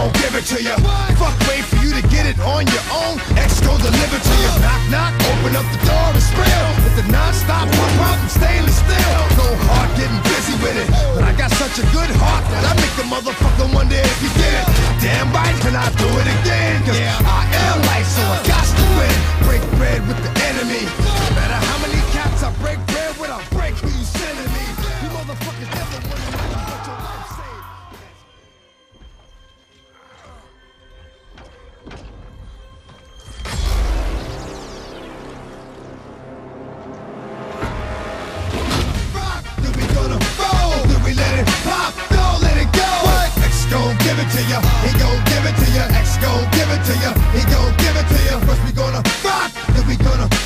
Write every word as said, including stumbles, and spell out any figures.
gon' give it to you. Fuck, wait for you to get it on your own. X gon' deliver to you. Knock, knock, open up the door, it's real. With the non-stop pop out and stainless steel. Go hard getting busy with it, but I got such a good heart that I make the motherfucker wonder if you get it. Damn right, can I do it again? Cause yeah. I am life, so I got to win. Break bread with the enemy. No matter how many cats I break bread with, I'll break who you sending me. You motherfuckers never want to know what your life saved. Rock, then we gonna roll. Then we let it pop, don't let it go. What? X gon' give it to ya. He gon' give it to ya. X gon' give it to ya. He gon' give it to ya. First we gonna rock, then we gonna